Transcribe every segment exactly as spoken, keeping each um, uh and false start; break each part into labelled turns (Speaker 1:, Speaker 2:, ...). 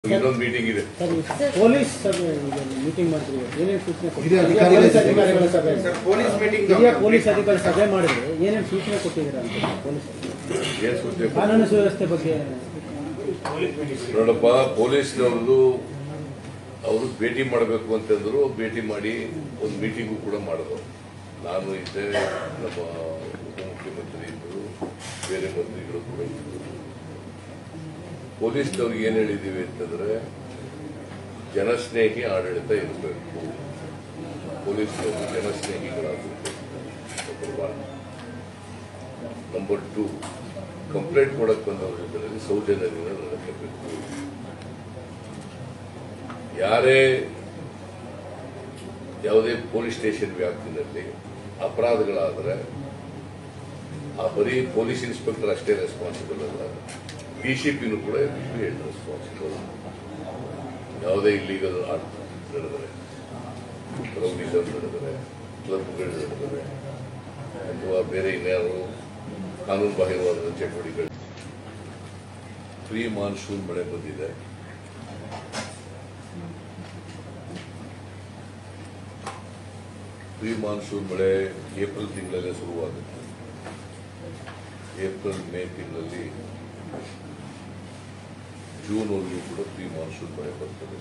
Speaker 1: ಇನ್ನೊಂದು ಮೀಟಿಂಗ್ ಇದೆ
Speaker 2: ಪೊಲೀಸ್ ಸಭೆ ಮೀಟಿಂಗ್ ಮಾಡ್ತೀವಿ ಏನೇನು ಸೂಚನೆ
Speaker 3: ಪೊಲೀಸ್ ಅಧಿಕಾರಿಗಳ ಸಭೆ
Speaker 2: ಪೊಲೀಸ್ ಮೀಟಿಂಗ್ ಹಿರಿಯ ಪೊಲೀಸ್ ಅಧಿಕಾರಿ ಸಭೆ ಮಾಡಿದ್ರೆ ಏನೇನು ಸೂಚನೆ ಕೊಟ್ಟಿದ್ದೀರಾ ಅಂತ ಪೊಲೀಸ್
Speaker 1: ಏನು ಸೂಚನೆ
Speaker 2: ಕಾನೂನು ಸುವ್ಯವಸ್ಥೆ ಬಗ್ಗೆ
Speaker 1: ನೋಡಪ್ಪ ಪೊಲೀಸ್ನವ್ರದ್ದು ಅವರು ಭೇಟಿ ಮಾಡಬೇಕು ಅಂತಂದ್ರು ಭೇಟಿ ಮಾಡಿ ಒಂದು ಮೀಟಿಂಗು ಕೂಡ ಮಾಡಿದ್ರು. ನಾನು ಇದ್ದೆ, ನಮ್ಮ ಉಪಮುಖ್ಯಮಂತ್ರಿ ಇದ್ದರು, ಬೇರೆ ಮಂತ್ರಿಗಳು ಕೂಡ ಇದ್ದರು. ಪೊಲೀಸ್ನವ್ರಿಗೆ ಏನು ಹೇಳಿದ್ದೀವಿ ಅಂತಂದ್ರೆ ಜನಸ್ನೇಹಿ ಆಡಳಿತ ಇರಬೇಕು, ಪೊಲೀಸ್ನವರು ಜನಸ್ನೇಹಿಗಳಾಗಬೇಕು. ನಂಬರ್ ಟೂ, ಕಂಪ್ಲೇಂಟ್ ಕೊಡಕ್ಕೆ ಬಂದವರ ಜೊತೆಯಲ್ಲಿ ಸೌಜನ್ಯದಿಂದ ನಡೆಸಬೇಕು. ಯಾರೇ ಯಾವುದೇ ಪೊಲೀಸ್ ಸ್ಟೇಷನ್ ವ್ಯಾಪ್ತಿನಲ್ಲಿ ಅಪರಾಧಗಳಾದರೆ ಆ ಬರೀ ಪೊಲೀಸ್ ಇನ್ಸ್ಪೆಕ್ಟರ್ ಅಷ್ಟೇ ರೆಸ್ಪಾನ್ಸಿಬಲ್ ಅಲ್ಲ, ಡಿಸಿಪಿನೂ ಕೂಡ ರೆಸ್ಪಾನ್ಸಿಬಲ್. ಯಾವುದೇ ಇಲ್ಲಿಗಲ್ ಆರ್ಟ್ ನಡೆದರೆ, ರೌಡಿಸಮ್ ನಡೆದರೆ, ಕ್ಲಬ್ಗಳು ನಡೆದರೆ ಅಥವಾ ಬೇರೆ ಇನ್ಯಾರು ಕಾನೂನು ಬಾಹಿರವಾದ ಚಟುವಟಿಕೆಗಳು. ಪ್ರೀ ಮಾನ್ಸೂನ್ ಮಳೆ ಬಂದಿದೆ. ಪ್ರೀ ಮಾನ್ಸೂನ್ ಮಳೆ ಏಪ್ರಿಲ್ ತಿಂಗಳಲ್ಲೇ ಶುರುವಾಗುತ್ತೆ. ಏಪ್ರಿಲ್ ಮೇ ತಿಂಗಳಲ್ಲಿ ಜೂನ್ ವರೆಗೂ ಕೂಡ ಪ್ರೀ ಮಾನ್ಸೂನ್ ಮಳೆ ಬರ್ತದೆ.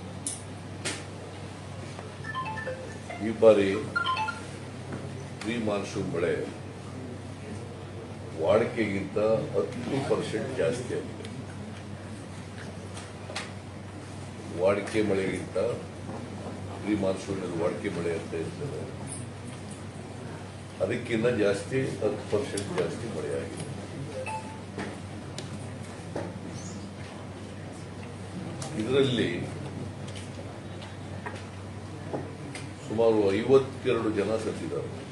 Speaker 1: ಈ ಬಾರಿ ಪ್ರೀ ಮಾನ್ಸೂನ್ ಮಳೆ ವಾಡಿಕೆಗಿಂತ ಹತ್ತು ಪರ್ಸೆಂಟ್ ಜಾಸ್ತಿ ಆಗಿದೆ. ವಾಡಿಕೆ ಮಳೆಗಿಂತ ಪ್ರೀ ಮಾನ್ಸೂನ್ ವಾಡಿಕೆ ಮಳೆ ಅಂತ ಇರ್ತದೆ, ಅದಕ್ಕಿಂತ ಜಾಸ್ತಿ ಹತ್ತು ಪರ್ಸೆಂಟ್ ಜಾಸ್ತಿ ಮಳೆಯಾಗಿದೆ. ಇದರಲ್ಲಿ ಸುಮಾರು ಐವತ್ತೆರಡು ಜನ ಸತ್ತಿದ್ದಾರೆ.